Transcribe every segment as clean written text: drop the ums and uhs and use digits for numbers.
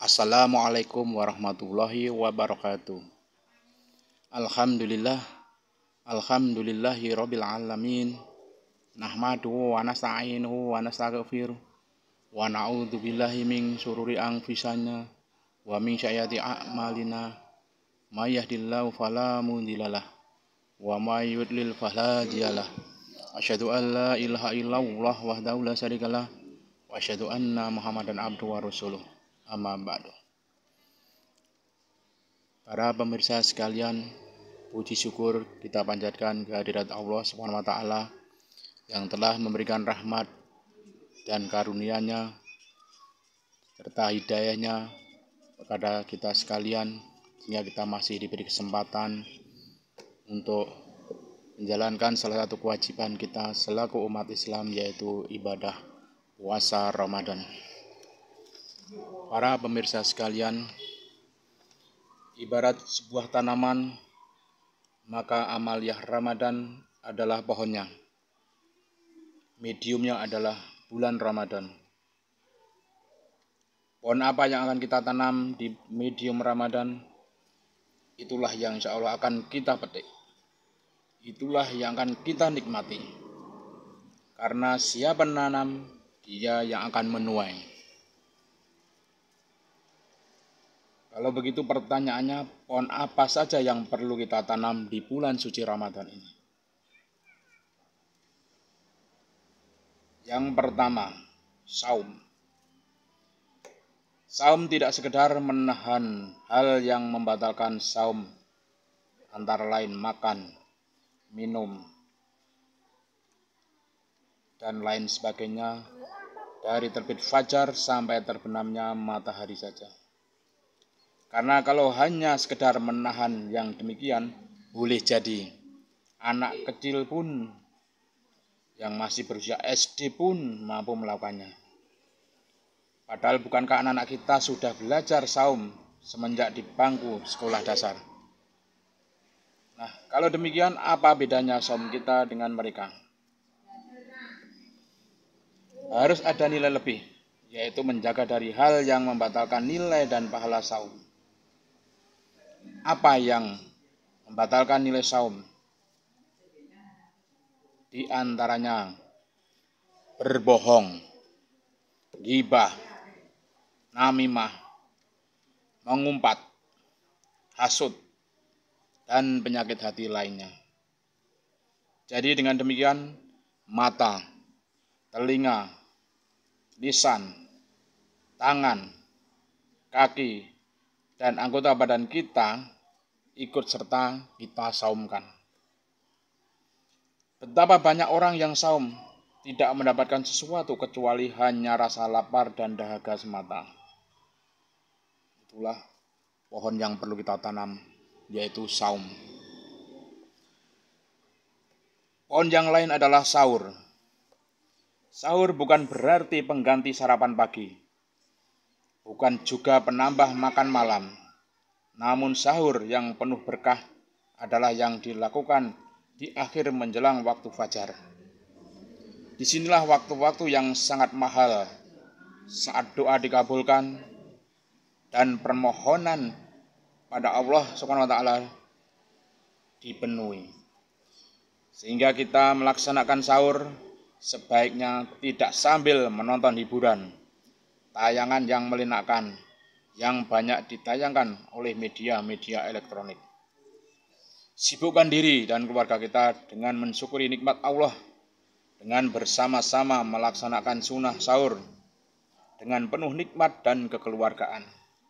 Assalamualaikum warahmatullahi wabarakatuh. Alhamdulillah, alhamdulillahi rabbil alamin. Nahmaduhu wa nasta'inuhu wa nastaghfiruh wa na'udzu billahi min syururi anfusina wa min sayyiati a'malina. May yahdihillahu fala mudhillalah wa may yudlil fala hadiyalah. Asyhadu an la ilaha illallah wahdahu la syarikalah wa asyhadu anna Muhammadan abduhu wa rasuluh. Amma ba'du. Para pemirsa sekalian, puji syukur kita panjatkan kehadirat Allah Subhanahu wa taala yang telah memberikan rahmat dan karunia-Nya serta hidayah-Nya kepada kita sekalian sehingga kita masih diberi kesempatan untuk menjalankan salah satu kewajiban kita selaku umat Islam, yaitu ibadah puasa Ramadan. Para pemirsa sekalian, ibarat sebuah tanaman, maka amaliyah Ramadan adalah pohonnya. Mediumnya adalah bulan Ramadan. Pohon apa yang akan kita tanam di medium Ramadan, itulah yang insya Allah akan kita petik. Itulah yang akan kita nikmati. Karena siapa menanam, dia yang akan menuai. Kalau begitu pertanyaannya, pohon apa saja yang perlu kita tanam di bulan suci Ramadan ini? Yang pertama, saum. Saum tidak sekedar menahan hal yang membatalkan saum, antara lain makan, minum, dan lain sebagainya dari terbit fajar sampai terbenamnya matahari saja. Karena kalau hanya sekedar menahan yang demikian, boleh jadi anak kecil pun yang masih berusia SD pun mampu melakukannya. Padahal bukankah anak-anak kita sudah belajar saum semenjak di bangku sekolah dasar? Nah, kalau demikian apa bedanya saum kita dengan mereka? Harus ada nilai lebih, yaitu menjaga dari hal yang membatalkan nilai dan pahala saum. Apa yang membatalkan nilai saum? Di antaranya berbohong, ghibah, namimah, mengumpat, hasud, dan penyakit hati lainnya. Jadi dengan demikian, mata, telinga, lisan, tangan, kaki, dan anggota badan kita ikut serta kita saumkan. Betapa banyak orang yang saum tidak mendapatkan sesuatu kecuali hanya rasa lapar dan dahaga semata. Itulah pohon yang perlu kita tanam, yaitu saum. Pohon yang lain adalah sahur. Sahur bukan berarti pengganti sarapan pagi, bukan juga penambah makan malam. Namun sahur yang penuh berkah adalah yang dilakukan di akhir menjelang waktu fajar. Disinilah waktu-waktu yang sangat mahal saat doa dikabulkan dan permohonan pada Allah Subhanahu wa taala dipenuhi. Sehingga kita melaksanakan sahur sebaiknya tidak sambil menonton hiburan, tayangan yang menyenangkan yang banyak ditayangkan oleh media-media elektronik. Sibukkan diri dan keluarga kita dengan mensyukuri nikmat Allah, dengan bersama-sama melaksanakan sunnah sahur dengan penuh nikmat dan kekeluargaan.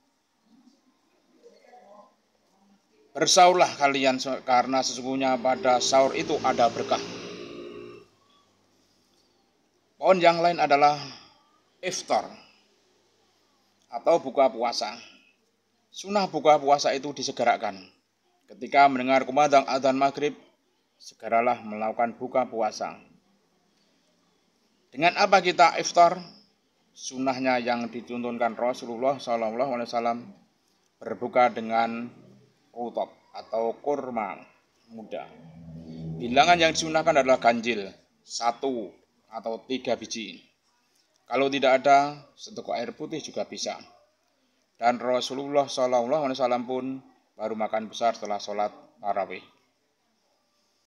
Bersahurlah kalian karena sesungguhnya pada sahur itu ada berkah. Pohon yang lain adalah iftar atau buka puasa. Sunnah buka puasa itu disegerakan. Ketika mendengar kumandang adzan maghrib, segeralah melakukan buka puasa. Dengan apa kita iftar? Sunnahnya yang dituntunkan Rasulullah SAW berbuka dengan rutab atau kurma muda. Bilangan yang disunahkan adalah ganjil, 1 atau 3 biji. Kalau tidak ada, seteguk air putih juga bisa. Dan Rasulullah SAW pun baru makan besar setelah sholat tarawih.